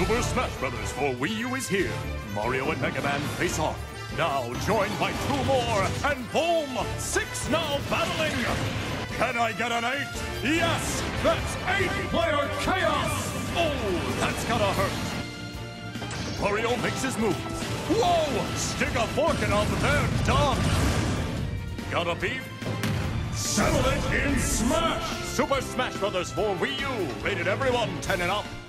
Super Smash Bros. For Wii U is here. Mario and Mega Man face off. Now joined by 2 more, and boom! 6 now battling! Can I get an 8? Yes! That's 8-player chaos! Oh, that's gonna hurt. Mario makes his move. Whoa! Stick a fork in him, they're done! Got a beef? Settle it in Smash! Super Smash Bros. For Wii U, rated everyone 10 and up.